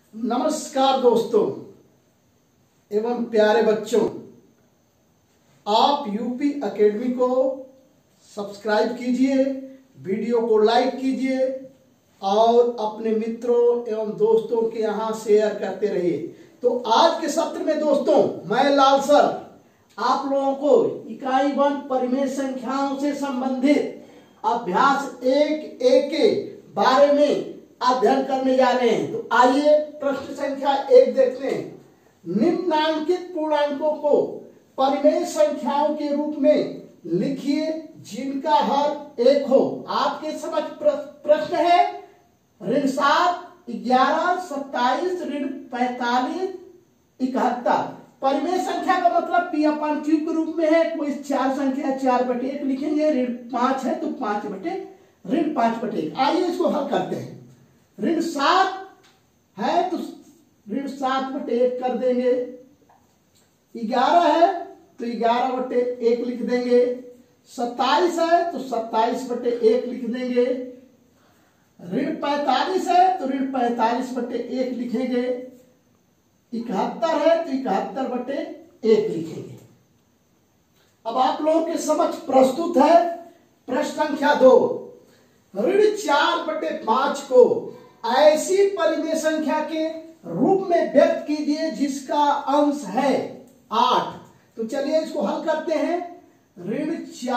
नमस्कार दोस्तों एवं प्यारे बच्चों, आप यूपी एकेडमी को सब्सक्राइब कीजिए, वीडियो को लाइक कीजिए और अपने मित्रों एवं दोस्तों के यहाँ शेयर करते रहिए। तो आज के सत्र में दोस्तों मैं लाल सर आप लोगों को इकाई 1 परिमेय संख्याओं से संबंधित अभ्यास 1A के बारे में अध्ययन करने जा रहे हैं। तो आइए प्रश्न संख्या 1 देखते हैं। निम्नांकित पूर्णांकों को परिमेय संख्याओं के रूप में लिखिए जिनका हर 1 हो। आपके समझ प्रश्न है ऋण 7, 11, 27, ऋण 45, 71। परिमेय संख्या का मतलब P/Q के रूप में है। कोई चार संख्या 4/1 लिखेंगे, ऋण 5 है तो 5/1। आइए इसको हल करते हैं। ऋण 7 है तो ऋण 7/1 कर देंगे। 11 है तो 11/1 लिख देंगे। 27 है तो 27/1 लिख देंगे। ऋण 45 है तो ऋण 45/1 लिखेंगे। 71 है तो 71/1 लिखेंगे। अब आप लोगों के समक्ष प्रस्तुत है प्रश्न संख्या 2। ऋण 4/5 को ऐसी परिमेय संख्या के रूप में व्यक्त कीजिए जिसका अंश है 8। तो चलिए इसको हल करते हैं। ऋण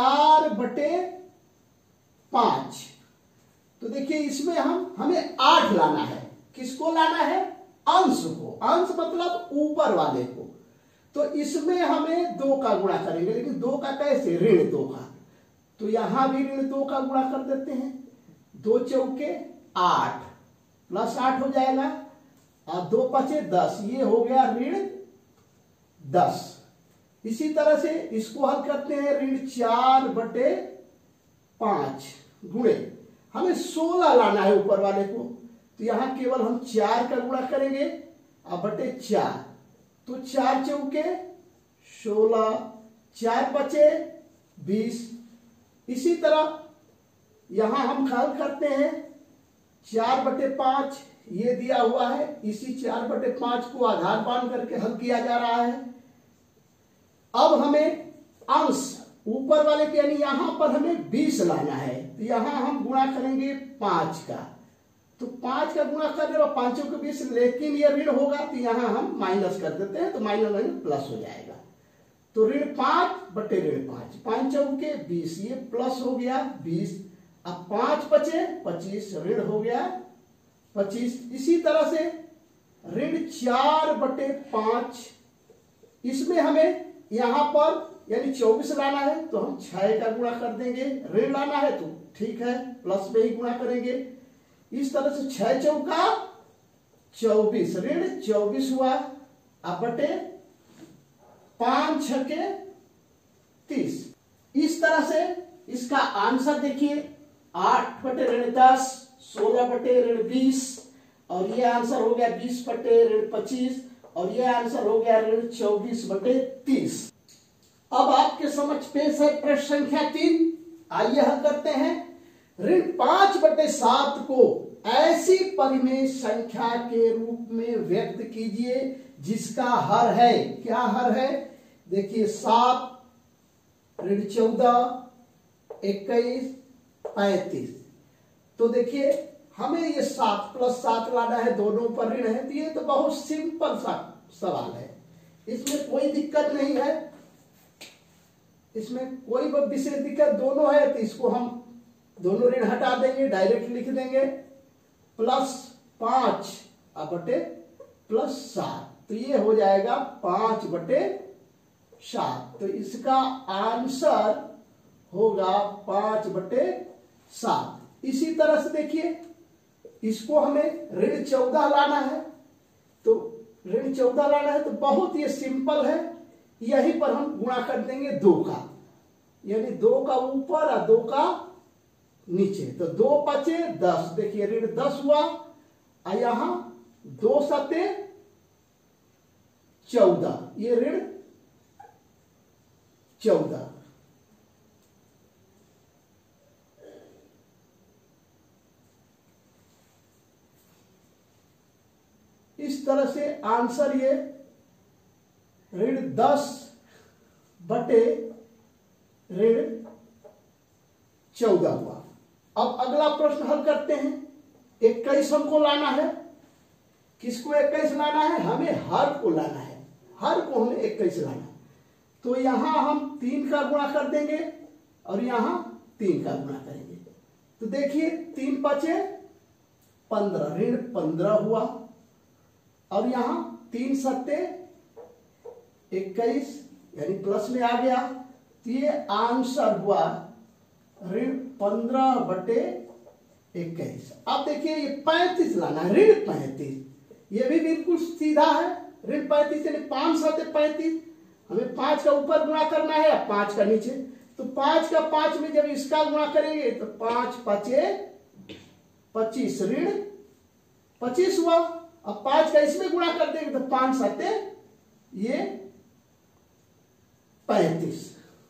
4/5, तो देखिए इसमें हमें 8 लाना है। किसको लाना है? अंश को। अंश मतलब ऊपर वाले को। तो इसमें हमें 2 का गुणा करेंगे, लेकिन 2 का कैसे? ऋण 2 का। तो यहां भी ऋण 2 का गुणा कर देते हैं। 2 चौके 8 प्लस 8 हो जाएगा और 2 पचे 10, ये हो गया ऋण 10। इसी तरह से इसको हल करते हैं। ऋण 4/5 गुणे हमें 16 लाना है ऊपर वाले को। तो यहां केवल हम 4 का गुणा करेंगे और बटे 4, तो 4 चौके 16, 4 बचे 20। इसी तरह यहां हम हल करते हैं 4/5, ये दिया हुआ है। इसी 4/5 को आधार मान करके हल किया जा रहा है। अब हमें अंश ऊपर वाले के यानी यहां पर हमें 20 लाना है। तो यहां हम गुणा करेंगे 5 का। तो 5 का गुणा कर रहे हो 5 के 20, लेकिन ये ऋण होगा तो यहां हम माइनस कर देते हैं। तो माइनस माइनस प्लस हो जाएगा। तो ऋण 5/5, 5 चौके 20, ये प्लस हो गया 20। अब 5 बचे 25, ऋण हो गया 25। इसी तरह से ऋण 4/5, इसमें हमें यहां पर यानी 24 लाना है। तो हम 6 का गुणा कर देंगे। ऋण लाना है तो ठीक है, प्लस में ही गुणा करेंगे। इस तरह से 6 चौका 24, ऋण 24 हुआ। अब बटे 5 छके 30। इस तरह से इसका आंसर देखिए 8/10, 16/20 और ये आंसर हो गया 20/25 और ये आंसर हो गया ऋण 24/30। अब आपके समक्ष पेश है प्रश्न संख्या 3। आइए हल करते हैं। ऋण 5/7 को ऐसी परिमेय संख्या के रूप में व्यक्त कीजिए जिसका हर है। क्या हर है? देखिए 7, ऋण 14, 21, 35। तो देखिए हमें ये 7 + 7 लाना है, दोनों पर ऋण है। तो ये तो बहुत सिंपल सा सवाल है, इसमें कोई दिक्कत नहीं है। इसमें कोई विशेष दिक्कत दोनों है। तो इसको हम दोनों ऋण हटा देंगे, डायरेक्ट लिख देंगे +5 बटे +7। तो ये हो जाएगा 5/7। तो इसका आंसर होगा 5/7। इसी तरह से देखिए इसको हमें ऋण 14 लाना है। तो ऋण 14 लाना है तो बहुत ये सिंपल है। यहीं पर हम गुणा कर देंगे 2 का, यानी 2 का ऊपर और 2 का नीचे। तो 2 बचे 10, देखिए ऋण 10 हुआ और यहां 2 सते 14, ये ऋण 14। इस तरह से आंसर ये ऋण 10 बटे ऋण 14 हुआ। अब अगला प्रश्न हल करते हैं। 21 हमको लाना है। किसको 21 लाना है? हमें हर को लाना है। हर को हमें 21 लाना है। तो यहां हम 3 का गुणा कर देंगे और यहां 3 का गुणा करेंगे। तो देखिए 3 5 15, ऋण 15 हुआ। और यहां 3 7 21 यानी प्लस में आ गया। तो ये आंसर हुआ ऋण 15 बटे 21। अब देखिए ये 35 लाना है, ऋण 35। ये भी बिल्कुल सीधा है। ऋण 35 यानी 5 7 35। हमें 5 का ऊपर गुणा करना है, 5 का नीचे। तो 5 का 5 में जब इसका गुणा करेंगे तो 5 5 25, ऋण 25 हुआ। अब 5 का इसमें गुणा कर देंगे तो 5 7 ये 35।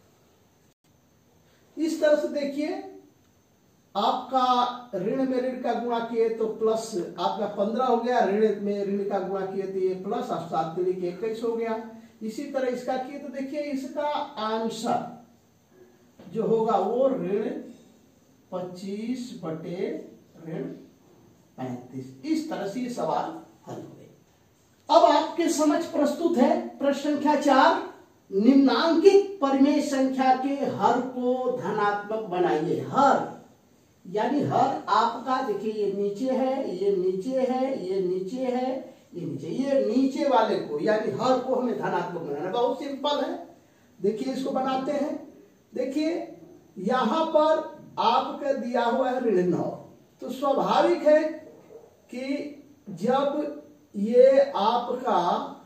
इस तरह से देखिए आपका ऋण में ऋण का गुणा किए तो प्लस आपका 15 हो गया, ऋण में ऋण का गुणा किए तो ये प्लस, अब 7 के 21 हो गया। इसी तरह इसका किए तो देखिए इसका आंसर जो होगा वो ऋण 25 बटे ऋण 35। इस तरह से ये सवाल हल हुए। अब आपके समझ प्रस्तुत है प्रश्न संख्या 4। निम्नांकित परिमेय संख्या के हर को धनात्मक बनाइए। हर यानी हर आपका देखिए ये नीचे है, ये नीचे है, ये नीचे है, ये नीचे, ये नीचे वाले को यानी हर को हमें धनात्मक बनाना। बहुत सिंपल है। देखिए इसको बनाते हैं। देखिए यहां पर आपका दिया हुआ है ऋण 9। तो स्वाभाविक है कि जब ये आपका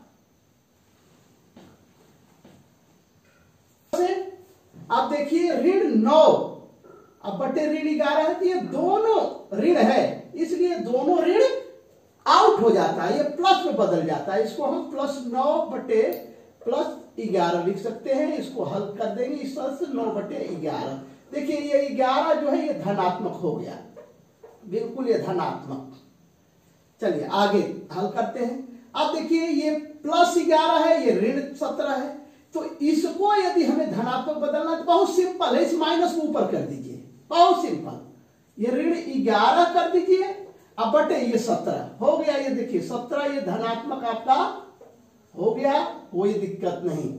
आप देखिए ऋण 9 अब बटे ऋण 11 है तो ये दोनों ऋण है, इसलिए दोनों ऋण आउट हो जाता है, ये प्लस में बदल जाता है। इसको हम +9 बटे +11 लिख सकते हैं। इसको हल कर देंगे इस तरह से 9 बटे 11। देखिए ये 11 जो है ये धनात्मक हो गया, बिल्कुल ये धनात्मक। चलिए आगे हल करते हैं। अब देखिए ये +11 है, ये ऋण 17 है। तो इसको यदि हमें धनात्मक बदलना तो बहुत सिंपल है, इस माइनस को ऊपर कर दीजिए, बहुत सिंपल। ये ऋण 11 कर दीजिए, अब बटे ये 17 हो गया। ये देखिए 17 ये धनात्मक आपका हो गया, कोई दिक्कत नहीं।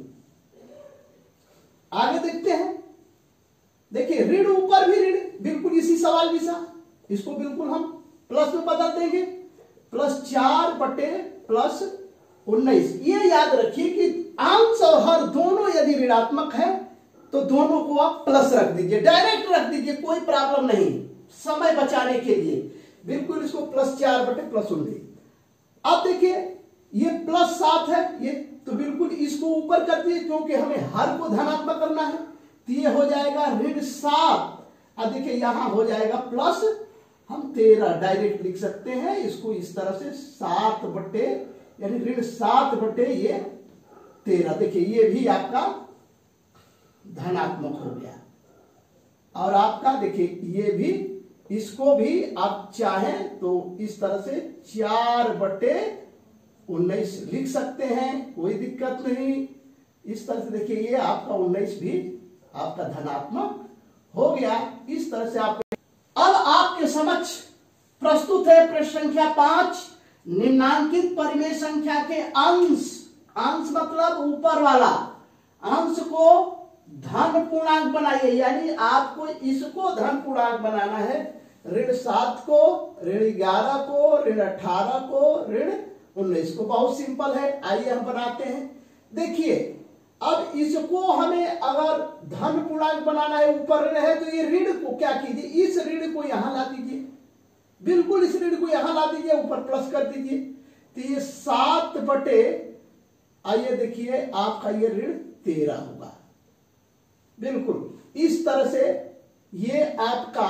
आगे देखते हैं। देखिए ऋण ऊपर भी ऋण, बिल्कुल इसी सवाल जैसा। इसको बिल्कुल हम प्लस में बदल देंगे, +4 बटे +19। ये याद रखिए कि अंश और हर दोनों यदि ऋणात्मक है तो दोनों को आप प्लस रख दीजिए, डायरेक्ट रख दीजिए, कोई प्रॉब्लम नहीं, समय बचाने के लिए बिल्कुल इसको +4 बटे +19। अब देखिए ये +7 है, ये तो बिल्कुल इसको ऊपर कर दिए क्योंकि हमें हर को धनात्मक करना है। तो ये हो जाएगा ऋण 7। अब देखिए यहां हो जाएगा प्लस, हम 13 डायरेक्ट लिख सकते हैं इसको इस तरह से 7 बटे यानी ऋण 7 बटे ये 13। देखिए ये भी आपका धनात्मक हो गया। और आपका देखिए ये भी, इसको भी आप चाहें तो इस तरह से 4 बटे 19 लिख सकते हैं, कोई दिक्कत नहीं। इस तरह से देखिए ये आपका 19 भी आपका धनात्मक हो गया। इस तरह से आप अब आपके समक्ष प्रस्तुत है प्रश्न संख्या 5। निम्नांकित परिमेय संख्या के अंश, अंश मतलब ऊपर वाला, अंश को धन पूर्णांक बनाइए। यानी आपको इसको धन पूर्णांक बनाना है। ऋण 7 को, ऋण 11 को, ऋण 18 को, ऋण 19 को। बहुत सिंपल है, आइए हम बनाते हैं। देखिए अब इसको हमें अगर धन पूर्णांक बनाना है, ऊपर ऋण है, तो ये ऋण को क्या कीजिए, इस ऋण को यहां ला दीजिए, बिल्कुल इस ऋण को यहां ला दीजिए, ऊपर प्लस कर दीजिए। तो ये 7 बटे, आइए देखिए आपका ये ऋण 13 होगा। बिल्कुल इस तरह से ये आपका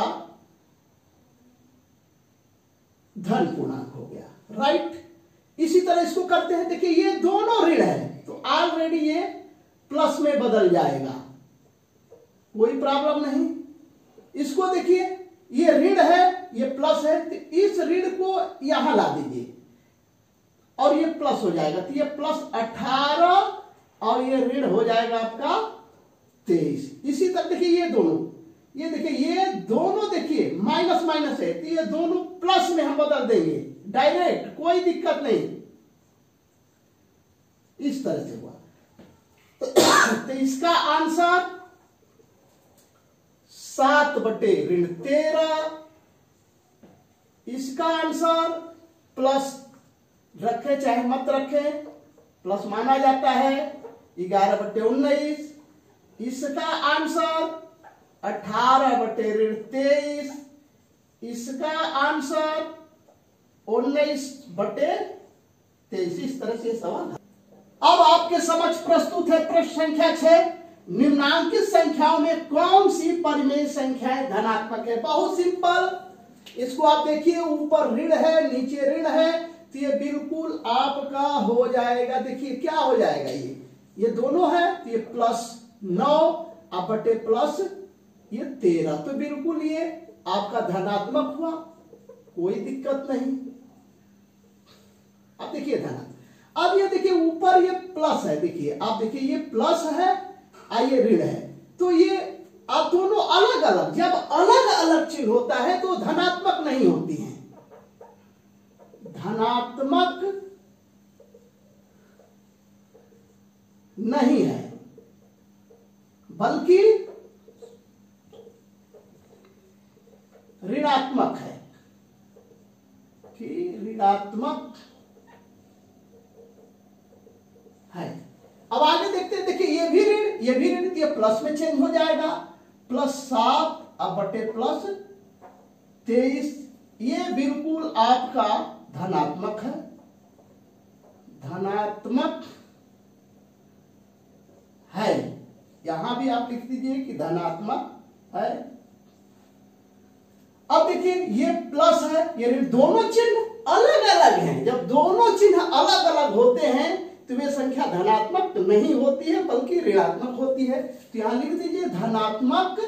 धन पूर्णांक हो गया, राइट। इसी तरह इसको करते हैं। देखिए ये दोनों ऋण है तो ऑलरेडी ये प्लस में बदल जाएगा, कोई प्रॉब्लम नहीं। इसको देखिए ये ऋण है, ये प्लस है, तो इस ऋण को यहां ला दीजिए और ये प्लस हो जाएगा, तो ये प्लस 18 और ये ऋण हो जाएगा आपका 23। इसी तरह देखिए ये दोनों, ये देखिए ये दोनों देखिए माइनस माइनस है, तो ये दोनों प्लस में हम बदल देंगे डायरेक्ट, कोई दिक्कत नहीं। इस तरह से हुआ। तो इसका आंसर 7/13। इसका आंसर प्लस रखे चाहे मत रखे, प्लस माना जाता है 11/19। इसका आंसर 18/23। इसका आंसर 19/23। इस तरह से सवाल है। अब आपके समक्ष प्रस्तुत है प्रश्न संख्या 6। निम्नांकित संख्याओं में कौन सी परिमेय संख्याएं धनात्मक है? बहुत सिंपल। इसको आप देखिए, ऊपर ऋण है नीचे ऋण है, तो ये बिल्कुल आपका हो जाएगा। देखिए क्या हो जाएगा, ये दोनों है, तो ये +9 अब बटे प्लस ये 13, तो बिल्कुल ये आपका धनात्मक हुआ, कोई दिक्कत नहीं। अब देखिए धनात्मक। अब ये देखिए ऊपर ये प्लस है, देखिए आप देखिए ये प्लस है और ये ऋण है, तो ये आप दोनों अलग अलग, जब अलग अलग चिन्ह होता है तो धनात्मक नहीं होती हैं। धनात्मक नहीं है, बल्कि ऋणात्मक है, कि ऋणात्मक है। अब आगे देखते हैं, देखिए ये भी ऋण ये भी ऋण, ये प्लस में चेंज हो जाएगा, +7 अब बटे +23। ये बिल्कुल आपका धनात्मक है, धनात्मक है। यहां भी आप लिख दीजिए कि धनात्मक है। अब देखिए ये प्लस है ये ऋण, दोनों चिन्ह अलग अलग हैं। जब दोनों चिन्ह अलग अलग होते हैं तो वे संख्या धनात्मक नहीं होती है, बल्कि ऋणात्मक होती है। तो यहां लिख दीजिए धनात्मक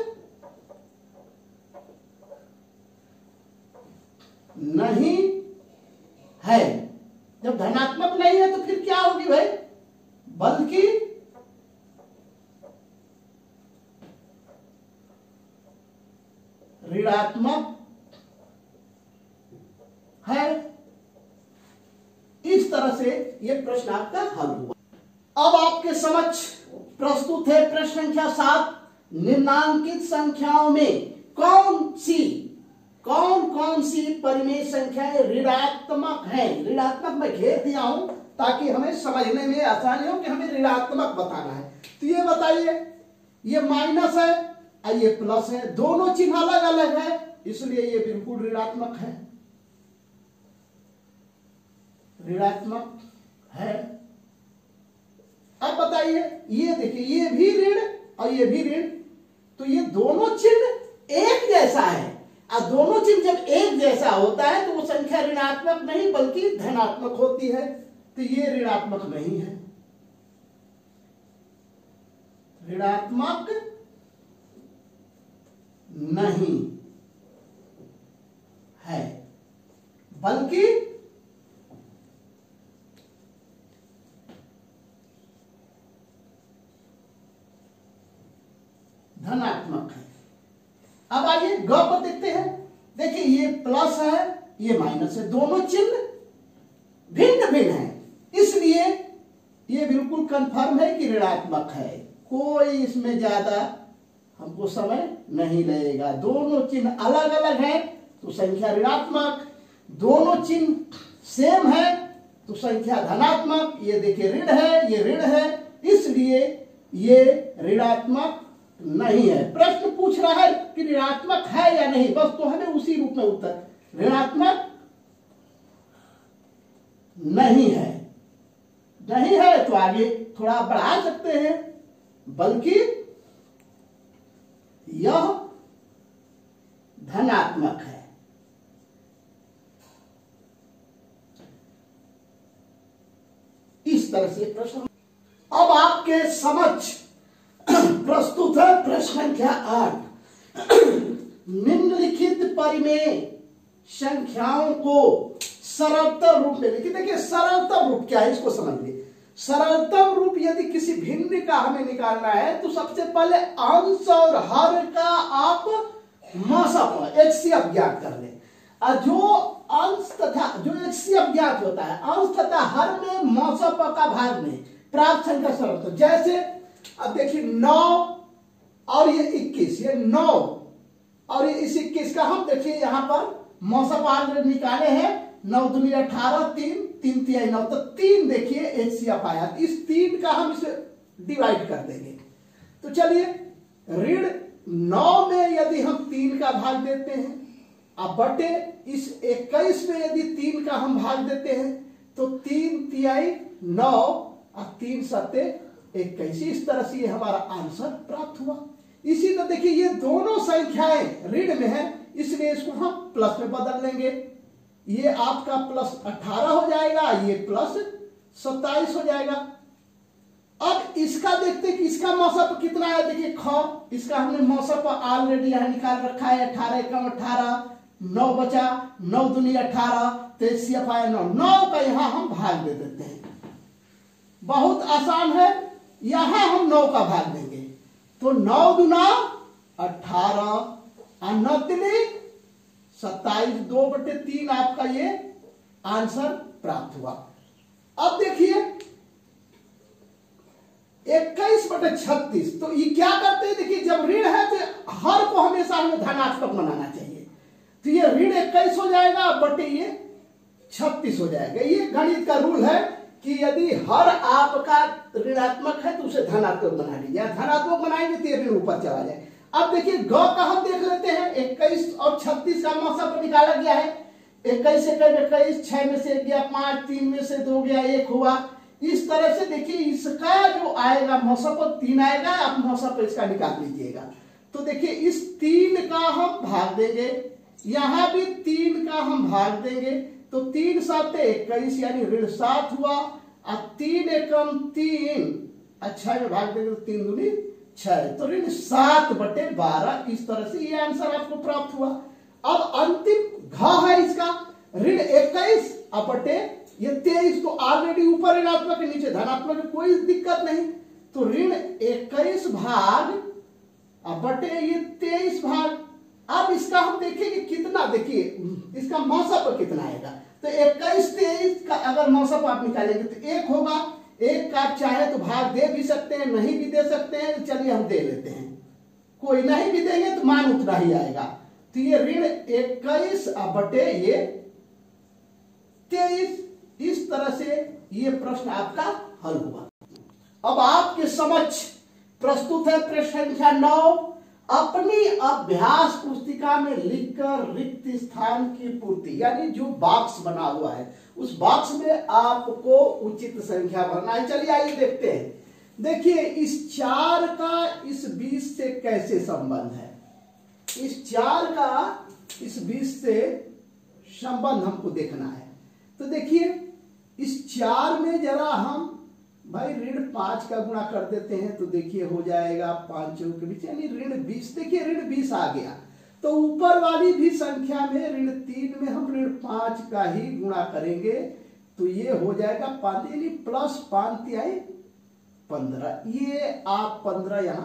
नहीं है। जब धनात्मक नहीं है तो फिर क्या होगी भाई, बल्कि ऋणात्मक है। इस तरह से यह प्रश्न आपका हल हुआ। अब आपके समक्ष प्रस्तुत है प्रश्न संख्या 7। निम्नांकित संख्याओं में कौन कौन सी परिमेय संख्याएं ऋणात्मक हैं? ऋणात्मक मैं घेर दिया हूं ताकि हमें समझने में आसानी हो कि हमें ऋणात्मक बताना है। तो ये बताइए, ये माइनस है और ये प्लस है, दोनों चिन्ह अलग अलग है, इसलिए ये बिल्कुल ऋणात्मक है, ऋणात्मक है। अब बताइए, ये देखिए ये भी ऋण और ये भी ऋण, तो ये दोनों चिन्ह एक जैसा है, और दोनों चिन्ह जब एक जैसा होता है तो वो संख्या ऋणात्मक नहीं बल्कि धनात्मक होती है। तो ये ऋणात्मक नहीं है, ऋणात्मक नहीं है, बल्कि धनात्मक है। अब आइए ग पर देखते हैं। देखिए ये प्लस है ये माइनस है, दोनों चिन्ह भिन्न भिन्न है, इसलिए ये बिल्कुल कंफर्म है कि ऋणात्मक है। कोई इसमें ज्यादा हमको समय नहीं लगेगा। दोनों चिन्ह अलग अलग है तो संख्या ऋणात्मक, दोनों चिन्ह सेम है तो संख्या धनात्मक। ये देखिए ऋण है ये ऋण है, इसलिए ये ऋणात्मक नहीं है। प्रश्न पूछ रहा है कि ऋणात्मक है या नहीं, बस तो हमें उसी रूप में उत्तर, ऋणात्मक नहीं है। नहीं है तो आगे थोड़ा बढ़ा सकते हैं, बल्कि यह धनात्मक है। इस तरह से प्रश्न। अब आपके समक्ष प्रस्तुत है प्रश्न संख्या 8। निम्नलिखित परिमेय संख्याओं को सरलतम रूप में लिखिए। देखिए सरलतम रूप क्या है इसको समझिए। सरलतम रूप यदि किसी भिन्न का हमें निकालना है तो सबसे पहले अंश और हर का आप मौसप HCF ज्ञात कर लें। और जो अंश तथा जो HCF ज्ञात होता है अंश तथा हर में मौसप का भाग में प्राप्त संख्या सरलतम। जैसे अब देखिए 9 और ये 21, ये 9 और ये इस 21 का हम देखिए यहाँ पर मौसप ऑलरेडी निकाले हैं। 9 दूनी 18, 3 3 तिहाई 9, तो 3 देखिए HCF आया। इस 3 का हम इसे डिवाइड कर देंगे। तो चलिए ऋण 9 में यदि हम 3 का भाग देते हैं अब बटे इस 21 में यदि 3 का हम भाग देते हैं तो 3 तिहाई 9 और 3 सत्ते 21। इस तरह से ये हमारा आंसर प्राप्त हुआ। इसी तरह देखिए ये दोनों संख्याएं ऋण में है इसलिए इसको हम प्लस में बदल लेंगे। ये आपका प्लस 18 हो जाएगा, ये प्लस 27 हो जाएगा। अब इसका देखते हैं कि इसका मौसप कितना है। देखिए ख इसका हमने मौसप ऑलरेडी यहां निकाल रखा है। 18 एकम 18, 9 बचा, 9 दूनी 18, तो HCF आया 9। 9 का यहां हम भाग दे देते हैं। बहुत आसान है, यहां हम 9 का भाग देंगे तो 9 दूना 18 और 9 तिनी 27, 2/3 आपका ये आंसर प्राप्त हुआ। अब देखिए 21/36, तो ये क्या करते हैं। देखिए जब ऋण है तो हर को हमेशा हमें धनात्मक बनाना चाहिए। तो ये ऋण 21 हो जाएगा बटे ये 36 हो जाएगा। ये गणित का रूल है कि यदि हर आपका ऋणात्मक है तो उसे धनात्मक बना लीजिए। धनात्मक बनाएंगे तो ये ऋण ऊपर चला जाए। अब देखिए ग का हम देख लेते हैं। 21 और 36 का मौसम निकाला गया है। 21 से 21, 6 में से 1 गया 5, 3 में से 2 गया 1 हुआ। इस तरह से देखिए इसका जो आएगा मौसम 3 आएगा। आप मौसम इसका निकाल लीजिएगा। तो देखिए इस 3 का हम भाग देंगे, यहां भी 3 का हम भाग देंगे तो 3 7 21 यानी ऋण 7 हुआ। और 3 एकम 3 अच्छा में भाग देंगे तो 3 दूनी 6, तो ऋण 7/12। इस तरह से ये आंसर आपको प्राप्त हुआ। अब अंतिम घ है इसका ऋण 21 और बटे ये 23, तो ऑलरेडी ऊपर ऋणात्मक के नीचे धनात्मक, कोई दिक्कत नहीं। तो ऋण 21 भाग और बटे ये 23 भाग। अब इसका हम देखेंगे कितना। देखिए इसका मौसम कितना आएगा। तो 21 23 का अगर मौसम आप निकालेंगे तो 1 होगा। 1 का आप चाहे तो भाग दे भी सकते हैं, नहीं भी दे सकते हैं। चलिए हम दे लेते हैं। कोई नहीं भी देंगे तो मान उतना ही आएगा। तो ये ऋण 21 बटे ये 23। इस तरह से ये प्रश्न आपका हल हुआ। अब आपके समक्ष प्रस्तुत है प्रश्न संख्या 9। अपनी अभ्यास पुस्तिका में लिखकर रिक्त स्थान की पूर्ति, यानी जो बॉक्स बना हुआ है उस बॉक्स में आपको उचित संख्या भरना है। चलिए आइए देखते हैं। देखिए इस 4 का इस 20 से कैसे संबंध है। इस 4 का इस 20 से संबंध हमको देखना है। तो देखिए इस 4 में जरा हम भाई ऋण 5 का गुणा कर देते हैं तो देखिए हो जाएगा 5 के बीच यानी ऋण 20। देखिए ऋण 20 आ गया तो ऊपर वाली भी संख्या में ऋण 3 में हम ऋण 5 का ही गुणा करेंगे तो ये हो जाएगा 5 यानी प्लस 5 तिहाई 15। ये आप 15 यहां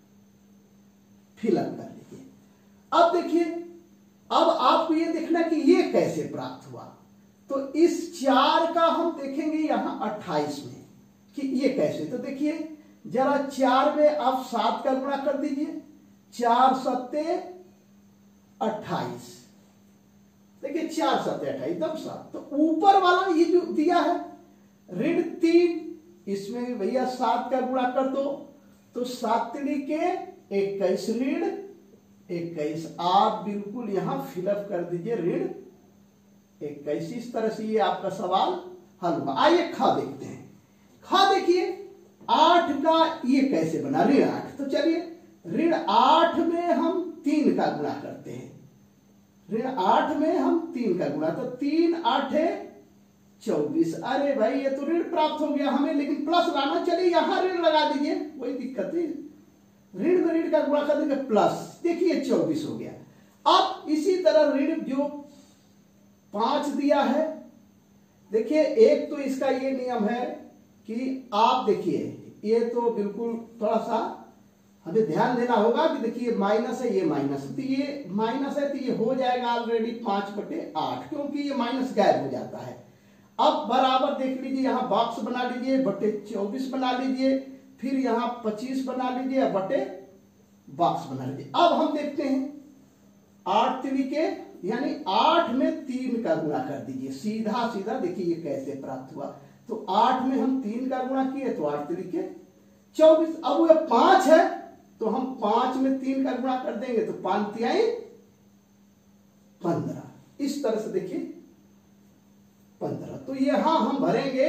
फिलअप कर लीजिए। अब देखिए अब आपको ये देखना कि ये कैसे प्राप्त हुआ। तो इस 4 का हम देखेंगे यहां 28 में कि ये कैसे। तो देखिए जरा 4 में आप 7 का गुणा कर दीजिए। 4 सत्ते 28। देखिए 4 सत्ते 28 एकदम 7। तो ऊपर वाला ये जो दिया है ऋण 3, इसमें भी भैया 7 का गुणा कर दो तो 7 तिनी के 21 ऋण 21। आप बिल्कुल यहां फिलअप कर दीजिए ऋण 21। इस तरह से ये आपका सवाल हल हुआ। आइए ख देखते हैं। ख देखिए 8 का ये कैसे बना ऋण 8। तो चलिए ऋण 8 में हम 3 का गुणा करते हैं। ऋण 8 में हम 3 का गुणा, तो 3 8 24। अरे भाई ये तो ऋण प्राप्त हो गया हमें, लेकिन प्लस लाना। चलिए यहां ऋण लगा दीजिए, कोई दिक्कत नहीं। ऋण में ऋण का गुणा कर देंगे प्लस, देखिए 24 हो गया। अब इसी तरह ऋण जो 5 दिया है देखिए एक तो इसका ये नियम है कि आप देखिए ये तो बिल्कुल थोड़ा सा हमें ध्यान देना होगा कि देखिए माइनस है, ये माइनस है, तो ये माइनस है तो ये हो जाएगा ऑलरेडी 5/8, क्योंकि ये माइनस गायब हो जाता है। अब बराबर देख लीजिए, यहाँ बॉक्स बना लीजिए, बटे 24 बना लीजिए, फिर यहाँ 25 बना लीजिए, बटे बॉक्स बना लीजिए। अब हम देखते हैं 8 तरीके यानी 8 में 3 का गुणा कर दीजिए, सीधा सीधा देखिए ये कैसे प्राप्त हुआ। तो 8 में हम 3 का गुणा किए तो 8 तरीके 24। अब वो 5 है तो हम 5 में 3 का गुणा कर देंगे तो 5 तिहाई 15। इस तरह से देखिए 15। तो यहां हम भरेंगे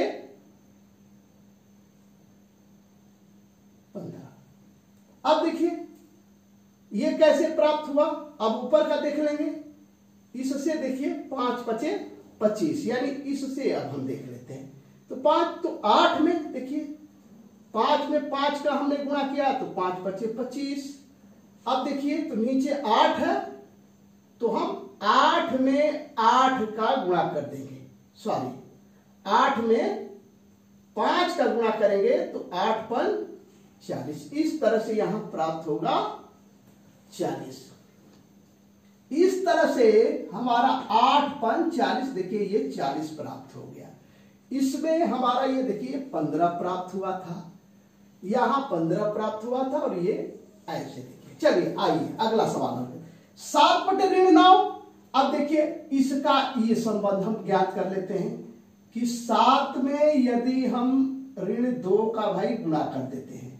15। अब देखिए ये कैसे प्राप्त हुआ, अब ऊपर का देख लेंगे। इससे देखिए 5 × 5 = 25, यानी इससे अब हम देख लेते हैं। तो 5 तो 8 में देखिए 5 में 5 का हमने गुणा किया तो 5 × 5 = 25। अब देखिए तो नीचे 8 है तो हम 8 में 8 का गुणा कर देंगे, सॉरी 8 में 5 का गुणा करेंगे तो 8 × 5 = 40। इस तरह से यहां प्राप्त होगा 40। इस तरह से हमारा 8 × 5 = 40, देखिए ये 40 प्राप्त हो गया। इसमें हमारा ये देखिए 15 प्राप्त हुआ था, यहां 15 प्राप्त हुआ था और ये ऐसे देखिए। चलिए आइए अगला सवाल है 7/9। अब देखिए इसका ये संबंध हम ज्ञात कर लेते हैं कि 7 में यदि हम -2 का भाई गुणा कर देते हैं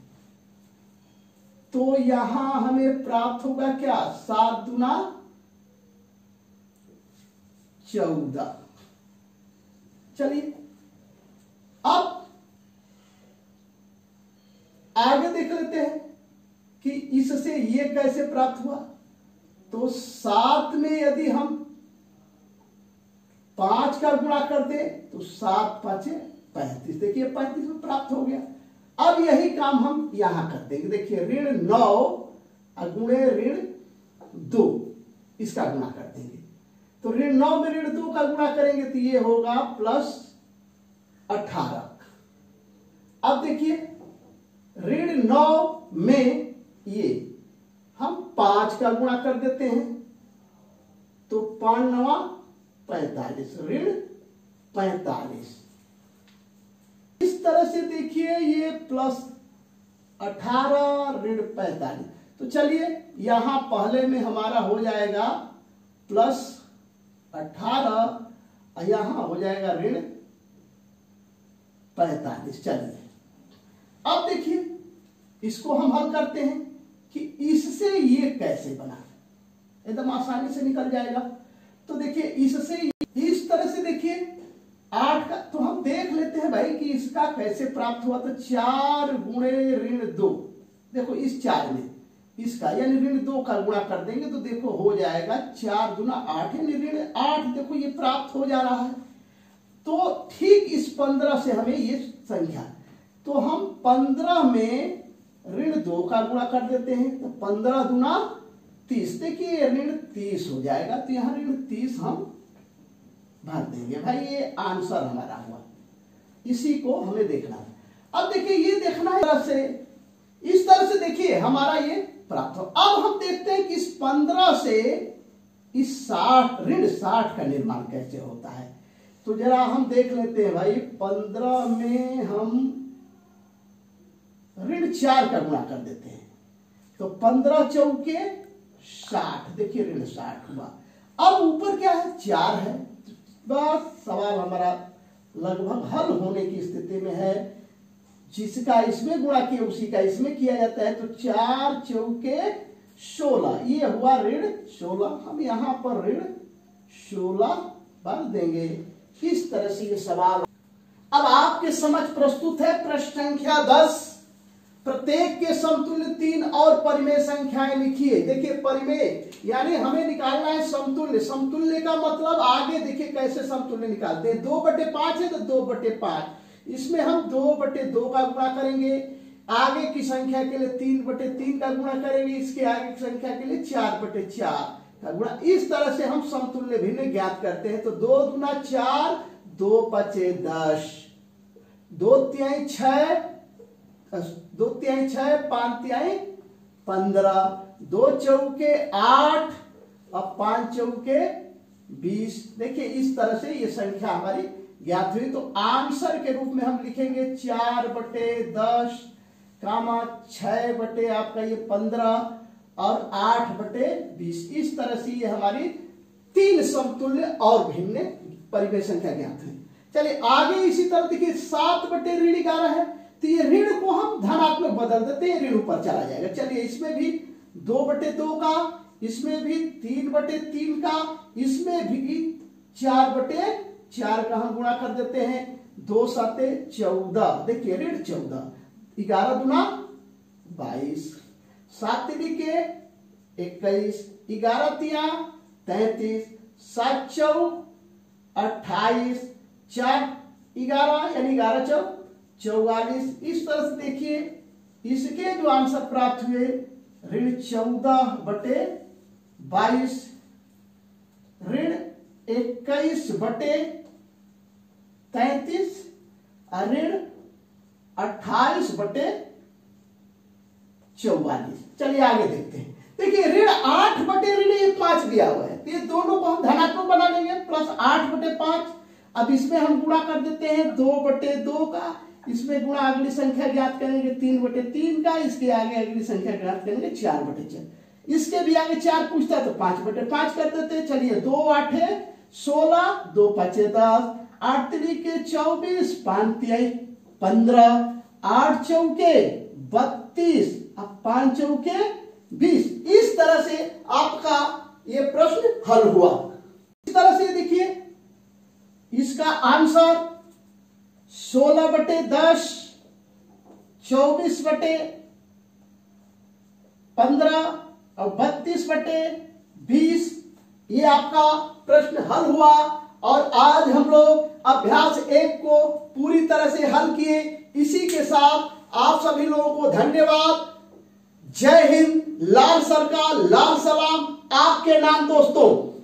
तो यहां हमें प्राप्त होगा क्या, 7 दूना 14। चलिए अब आगे देख लेते हैं कि इससे ये कैसे प्राप्त हुआ। तो 7 में यदि हम 5 का गुणा कर दे तो 7 × 5 = 35, देखिए 35 में प्राप्त हो गया। अब यही काम हम यहां कर देंगे, देखिए -9 × -2 इसका गुणा कर देंगे। तो -9 में -2 का गुणा करेंगे तो ये होगा +18। अब देखिए -9 में ये हम 5 का गुणा कर देते हैं तो 5 × 9 = 45, -45। इस तरह से देखिए ये +18 -45। तो चलिए यहां पहले में हमारा हो जाएगा +18 और यहां हो जाएगा -45। चलिए अब देखिए इसको हम हल करते हैं कि इससे ये कैसे बना, एकदम आसानी से निकल जाएगा। तो देखिए इससे इस तरह से देखिए 8 का तो हम देख लेते हैं भाई कि इसका कैसे प्राप्त हुआ। तो 4 × -2, देखो इस 4 में इसका यानी -2 का गुणा कर देंगे तो देखो हो जाएगा 4 दूना 8 यानी -8, देखो ये प्राप्त हो जा रहा है। तो ठीक इस 15 से हमें ये संख्या, तो हम 15 में -2 का गुणा कर देते हैं तो 15 दूना 30, देखिए -30 हो जाएगा। तो यहाँ -30 हम भर देंगे भाई, ये आंसर हमारा हुआ। इसी को हमें देखना है। अब देखिए ये देखना है इस तरह से देखिए हमारा ये प्राप्त हो। अब हम देखते हैं कि इस 15 से इस 60 का निर्माण कैसे होता है। तो जरा हम देख लेते हैं भाई, 15 में हम -4 का गुणा कर देते हैं तो 15 × 4 = 60, देखिए -60 हुआ। अब ऊपर क्या है, 4 है। बस सवाल हमारा लगभग हल होने की स्थिति में है। जिसका इसमें गुणा किया उसी का इसमें किया जाता है। तो 4 × 4 = 16, ये हुआ -16। हम यहां पर -16 भर देंगे। इस तरह से ये सवाल अब आपके समझ प्रस्तुत है। प्रश्न संख्या 10, प्रत्येक के समतुल्य 3 और परिमेय संख्याएं लिखिए। देखिए परिमेय यानी हमें निकालना है समतुल्य। समतुल्य का मतलब आगे देखिए कैसे समतुल्य निकालते हैं। 2/5 है तो 2/5, इसमें हम 2/2 का गुणा करेंगे। आगे की संख्या के लिए 3/3 का गुणा करेंगे। इसके आगे की संख्या के लिए 4/4 का गुणा। इस तरह से हम समतुल्य भिन्न ज्ञात करते हैं। तो 2 दूना 4, 2 पचे 10, 2 तिहाई 6, 2 तिहाई 6, 5 तिहाई 15, 2 चौके 8 और 5 चौके 20। देखिए इस तरह से ये संख्या हमारी ज्ञात हुई। तो आंसर के रूप में हम लिखेंगे 4/10 कामा 6 आपका ये 15 और 8/20। इस तरह से ये हमारी 3 समतुल्य और भिन्न परिमेय संख्या ज्ञात है। चलिए आगे इसी तरह देखिए 7/11 है, तो ये ऋण को हम धनात्मक बदल देते हैं, ऋण ऊपर चला जाएगा। चलिए इसमें भी 2/2 का, इसमें भी 3/3 का, इसमें भी 4/4 का हम गुणा कर देते हैं। 2 7 14, देखिए ऋण 14, 11 दूना 22, 7 के 21, 11 तिया 33, 7 चौक 28, 4 11 यानी 11 चौक 44। इस तरह से देखिए इसके जो आंसर प्राप्त हुए ऋण 14/22, ऋण 21/33 और ऋण 28/44। चलिए आगे देखते हैं। देखिए ऋण 8/5 दिया हुआ है, तो ये दोनों को हम धनात्मक बना लेंगे, प्लस 8/5। अब इसमें हम गुणा कर देते हैं 2/2 का, इसमें गुणा अगली संख्या ज्ञात करेंगे 3/3 का, इसके आगे अगली संख्या ज्ञात करेंगे 4/4। इसके भी आगे 4 पूछता है तो 5/5 कर देते हैं। चलिए 2 8 16, 2 5 10, 8 3 24, 5 3 15, 8 चौके 32 और 5 चौके 20। इस तरह से आपका ये प्रश्न हल हुआ। इस तरह से देखिए इसका आंसर 16/10, 24/15 और 32/20। ये आपका प्रश्न हल हुआ। और आज हम लोग अभ्यास 1 को पूरी तरह से हल किए। इसी के साथ आप सभी लोगों को धन्यवाद। जय हिंद, लाल सर का लाल सलाम, आपके नाम दोस्तों।